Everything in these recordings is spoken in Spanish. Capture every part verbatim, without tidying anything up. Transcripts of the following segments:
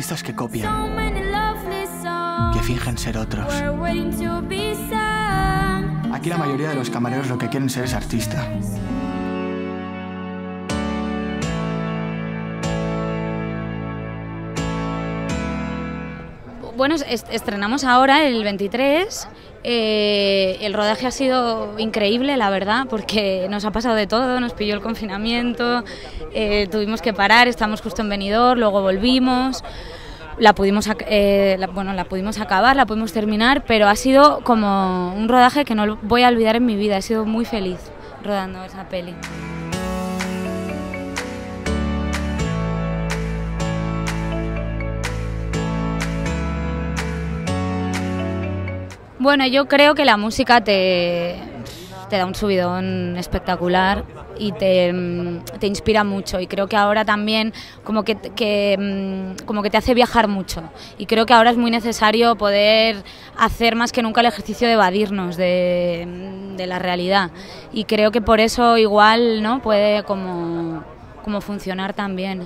artistas que copian, que fingen ser otros. Aquí la mayoría de los camareros lo que quieren ser es artista. Bueno, est estrenamos ahora el veintitrés. Eh, el rodaje ha sido increíble, la verdad, porque nos ha pasado de todo, nos pilló el confinamiento, eh, tuvimos que parar, estamos justo en Benidorm, luego volvimos, la pudimos, eh, la, bueno, la pudimos acabar, la pudimos terminar, pero ha sido como un rodaje que no voy a olvidar en mi vida, he sido muy feliz rodando esa peli. Bueno, yo creo que la música te, te da un subidón espectacular y te, te inspira mucho, y creo que ahora también como que, que, como que te hace viajar mucho, y creo que ahora es muy necesario poder hacer más que nunca el ejercicio de evadirnos de, de la realidad, y creo que por eso igual, ¿no?, puede como, como funcionar también.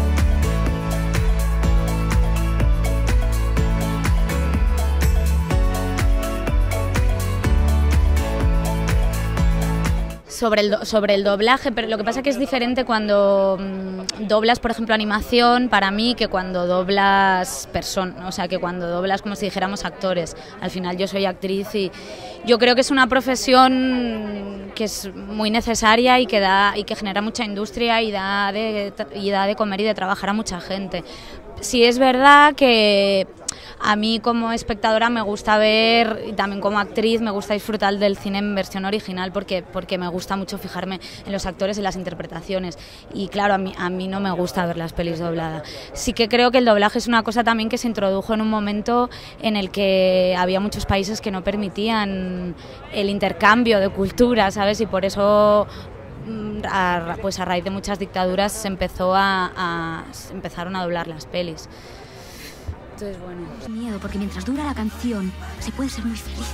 Sobre el, do, sobre el doblaje, pero lo que pasa es que es diferente cuando mmm, doblas, por ejemplo, animación, para mí, que cuando doblas personas, o sea, que cuando doblas como si dijéramos actores. Al final yo soy actriz y yo creo que es una profesión que es muy necesaria y que, da, y que genera mucha industria y da, de, y da de comer y de trabajar a mucha gente. Sí es verdad que a mí como espectadora me gusta ver, y también como actriz me gusta disfrutar del cine en versión original, porque, porque me gusta mucho fijarme en los actores y las interpretaciones, y claro, a mí, a mí no me gusta ver las pelis dobladas. Sí que creo que el doblaje es una cosa también que se introdujo en un momento en el que había muchos países que no permitían el intercambio de cultura, ¿sabes? Y por eso a, pues a raíz de muchas dictaduras se empezó a, a se empezaron a doblar las pelis. Entonces, bueno. Miedo, porque mientras dura la canción se puede ser muy feliz.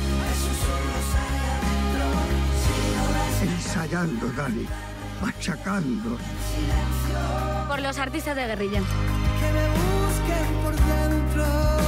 Ensayando, Dani, machacando. Por los artistas de guerrilla. Que me busquen por dentro.